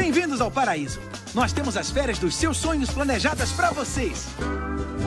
Bem-vindos ao paraíso. Nós temos as férias dos seus sonhos planejadas para vocês.